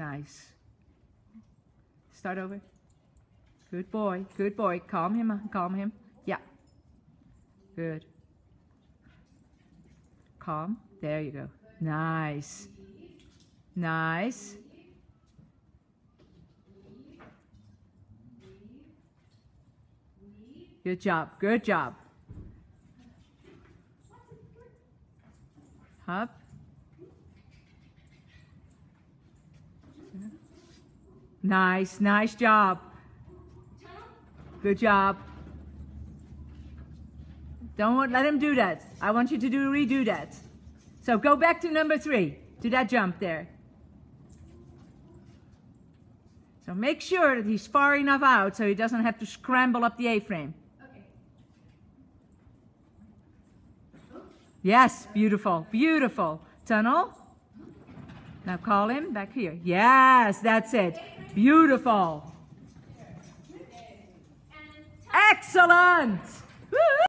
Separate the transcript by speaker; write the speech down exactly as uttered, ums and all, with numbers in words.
Speaker 1: Nice. Start over. Good boy. Good boy. Calm him. Calm him. Yeah. Good. Calm. There you go. Nice. Nice. Good job. Good job. Up. Nice. Nice job. Good job. Don't let him do that. I want you to do redo that. So go back to number three, to that jump there. So make sure that he's far enough out so he doesn't have to scramble up the A-frame. Okay. Yes, beautiful, beautiful. Tunnel. Now call him back here. Yes, that's it. Beautiful. Excellent. Woo!